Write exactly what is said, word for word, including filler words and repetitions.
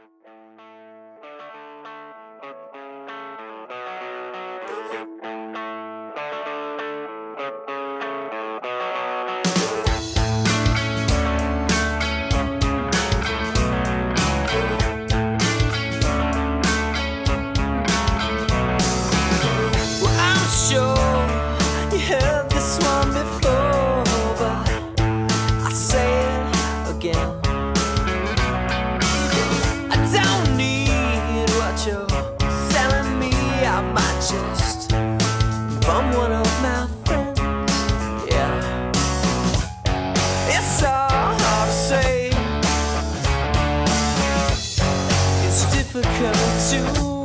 Just from one of my friends, yeah. It's so hard to say, it's difficult to